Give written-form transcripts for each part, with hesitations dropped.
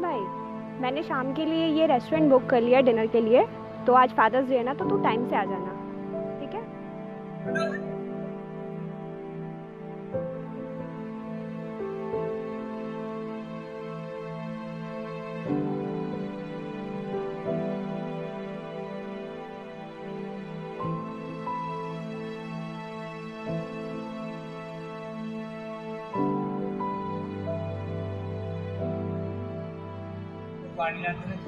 भाई, मैंने शाम के लिए ये रेस्टोरेंट बुक कर लिया डिनर के लिए, तो आज फादर्स डे है ना, तो तू टाइम से आ जाना, ठीक है? पानी लाते हैं।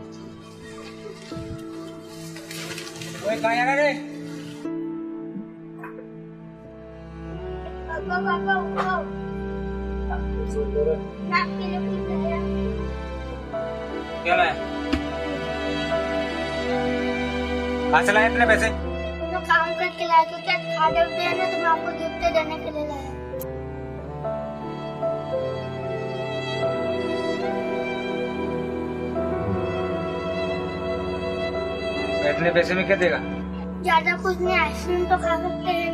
ओए कहाँ जा रहा रे? पापा पापा उठो। मैं आपके लिए कुछ लाया। क्या लाया? कहाँ से लाए इतने पैसे? तो काम करके लाया, क्योंकि आज फादर्स डे है ना, तो मैं आपको गिफ्ट देने के लिए लाया। इतने पैसे में क्या देगा? ज्यादा कुछ नहीं, आइसक्रीम तो खा सकते हैं।